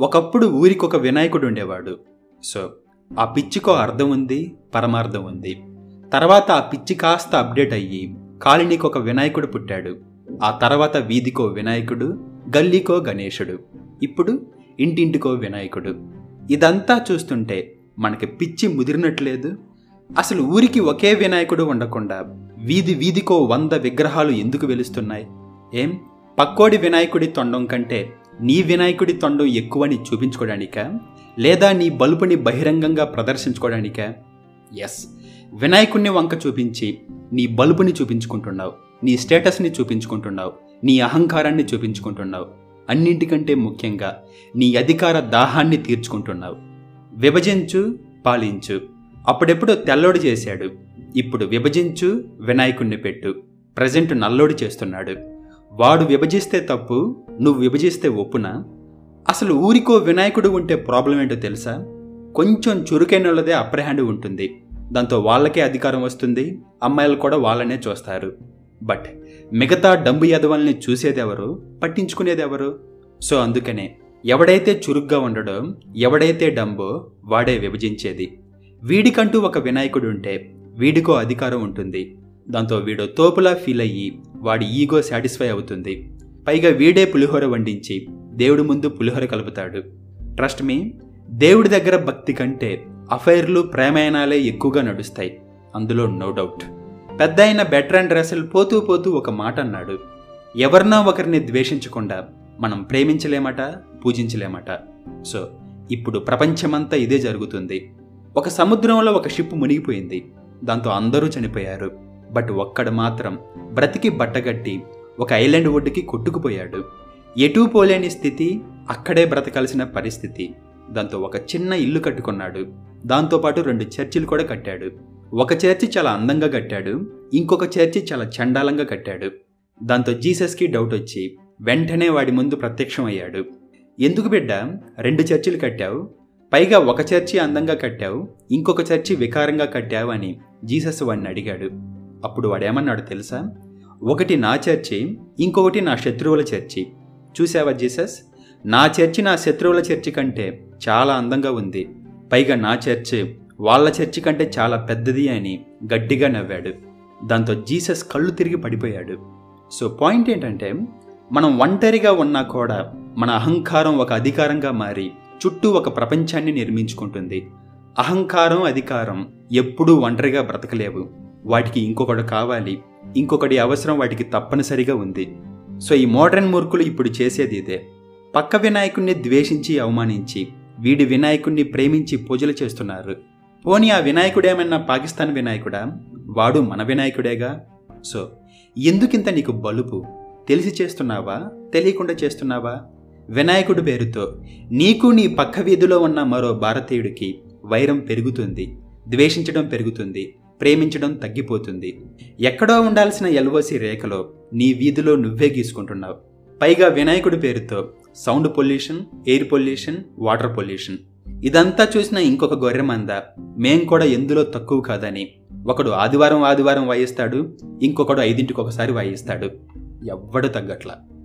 ఒకప్పుడు ఊరికొక వినాయకుడు ఉండేవాడు. సో ఆ పిచ్చికో అర్థం ఉంది, పరమార్థం ఉంది. తర్వాత ఆ పిచ్చి కాస్త అప్డేట్ అయ్యి కాలనీకి ఒక వినాయకుడు పుట్టాడు. ఆ తర్వాత వీధికో వినాయకుడు, గల్లీకో గణేశుడు, ఇప్పుడు ఇంటింటికో వినాయకుడు. ఇదంతా చూస్తుంటే మనకి పిచ్చి ముదిరినట్లేదు. అసలు ఊరికి ఒకే వినాయకుడు ఉండకుండా వీధి వీధికో 100 విగ్రహాలు ఎందుకు వెలుస్తున్నాయి? ఏం పక్కోడి వినాయకుడి తొండం కంటే నీ వినాయకుడి తొండం ఎక్కువని చూపించుకోవడానికా? లేదా నీ బలుపుని బహిరంగంగా ప్రదర్శించుకోవడానికా? ఎస్, వినాయకుడిని వంక చూపించి నీ బలుపుని చూపించుకుంటున్నావు, నీ స్టేటస్ని చూపించుకుంటున్నావు, నీ అహంకారాన్ని చూపించుకుంటున్నావు. అన్నింటికంటే ముఖ్యంగా నీ అధికార దాహాన్ని తీర్చుకుంటున్నావు. విభజించు, పాలించు. అప్పుడెప్పుడో తెల్లోడు చేశాడు, ఇప్పుడు విభజించు, వినాయకుణ్ణి పెట్టు. ప్రజెంట్ నల్లోడు చేస్తున్నాడు. వాడు విభజిస్తే తప్పు, నువ్వు విభజిస్తే ఒప్పునా? అసలు ఊరికో వినాయకుడు ఉంటే ప్రాబ్లం ఏంటో తెలుసా? కొంచెం చురుకైన వాళ్ళదే అప్పర్ హ్యాండ్ ఉంటుంది. దాంతో వాళ్ళకే అధికారం వస్తుంది, అమ్మాయిలు కూడా వాళ్ళనే చూస్తారు. బట్ మిగతా డంబు యదవల్ని చూసేదెవరు, పట్టించుకునేదెవరు? సో అందుకనే ఎవడైతే చురుగ్గా ఉండడో, ఎవడైతే డంబో వాడే విభజించేది. వీడికంటూ ఒక వినాయకుడు ఉంటే వీడికో అధికారం ఉంటుంది. దాంతో వీడో తోపులా ఫీల్ అయ్యి వాడి ఈగో సాటిస్ఫై అవుతుంది. పైగా వీడే పులిహోర వండించి దేవుడి ముందు పులిహోర కలుపుతాడు. ట్రస్ట్ మీ, దేవుడి దగ్గర భక్తి కంటే అఫైర్లు, ప్రేమాయణాలే ఎక్కువగా నడుస్తాయి. అందులో నో డౌట్. పెద్ద అయిన బెర్ట్రాండ్ రసెల్ పోతూ పోతూ ఒక మాట అన్నాడు, ఎవరినో ఒకరిని ద్వేషించకుండా మనం ప్రేమించలేమట, పూజించలేమట. సో ఇప్పుడు ప్రపంచమంతా ఇదే జరుగుతుంది. ఒక సముద్రంలో ఒక షిప్ మునిగిపోయింది. దాంతో అందరూ చనిపోయారు. బట్ ఒక్కడు మాత్రం బ్రతికి బట్టగట్టి ఒక ఐలాండ్ ఒడ్డుకి కొట్టుకుపోయాడు. ఎటూ పోలేని స్థితి, అక్కడే బ్రతకాల్సిన పరిస్థితి. దాంతో ఒక చిన్న ఇల్లు కట్టుకున్నాడు. దాంతోపాటు 2 చర్చిలు కూడా కట్టాడు. ఒక చర్చి చాలా అందంగా కట్టాడు, ఇంకొక చర్చి చాలా చండాలంగా కట్టాడు. దాంతో జీసస్కి డౌట్ వచ్చి వెంటనే వాడి ముందు ప్రత్యక్షం అయ్యాడు. ఎందుకు బిడ్డ 2 చర్చిలు కట్టావు? పైగా ఒక చర్చి అందంగా కట్టావు, ఇంకొక చర్చి వికారంగా కట్టావు అని జీసస్ వాడిని అడిగాడు. అప్పుడు వాడేమన్నాడు తెలుసా? ఒకటి నా చర్చి, ఇంకొకటి నా శత్రువుల చర్చి. చూసావా జీసస్, నా చర్చి నా శత్రువుల చర్చి కంటే చాలా అందంగా ఉంది. పైగా నా చర్చి వాళ్ళ చర్చి కంటే చాలా పెద్దది అని గట్టిగా నవ్వాడు. దాంతో జీసస్ కళ్ళు తిరిగి పడిపోయాడు. సో పాయింట్ ఏంటంటే, మనం ఒంటరిగా ఉన్నా కూడా మన అహంకారం ఒక అధికారంగా మారి చుట్టూ ఒక ప్రపంచాన్ని నిర్మించుకుంటుంది. అహంకారం, అధికారం ఎప్పుడూ ఒంటరిగా బ్రతకలేవు. వాటికి ఇంకొకడు కావాలి, ఇంకొకటి అవసరం వాటికి తప్పనిసరిగా ఉంది. సో ఈ మోడర్న్ మూర్ఖులు ఇప్పుడు చేసేది ఇదే. పక్క వినాయకుణ్ణి ద్వేషించి, అవమానించి వీడి వినాయకుణ్ణి ప్రేమించి పూజలు చేస్తున్నారు. పోనీ ఆ వినాయకుడేమన్నా పాకిస్తాన్ వినాయకుడా? వాడు మన వినాయకుడేగా. సో ఎందుకింత నీకు బలుపు? తెలిసి చేస్తున్నావా, తెలియకుండా చేస్తున్నావా? వినాయకుడి పేరుతో నీకు నీ పక్క వీధిలో ఉన్న మరో భారతీయుడికి వైరం పెరుగుతుంది, ద్వేషించడం పెరుగుతుంది, ప్రేమించడం తగ్గిపోతుంది. ఎక్కడో ఉండాల్సిన ఎల్ఓసి రేఖలో నీ వీధిలో నువ్వే గీసుకుంటున్నావు. పైగా వినాయకుడి పేరుతో sound pollution, air pollution, water pollution. ఇదంతా చూసిన ఇంకొక గొర్రెమంద మేం కూడా ఎందులో తక్కువ కాదని ఒకడు ఆదివారం వాయిస్తాడు, ఇంకొకడు 5ంటికి ఒకసారి వాయిస్తాడు. ఎవ్వడు తగ్గట్లా.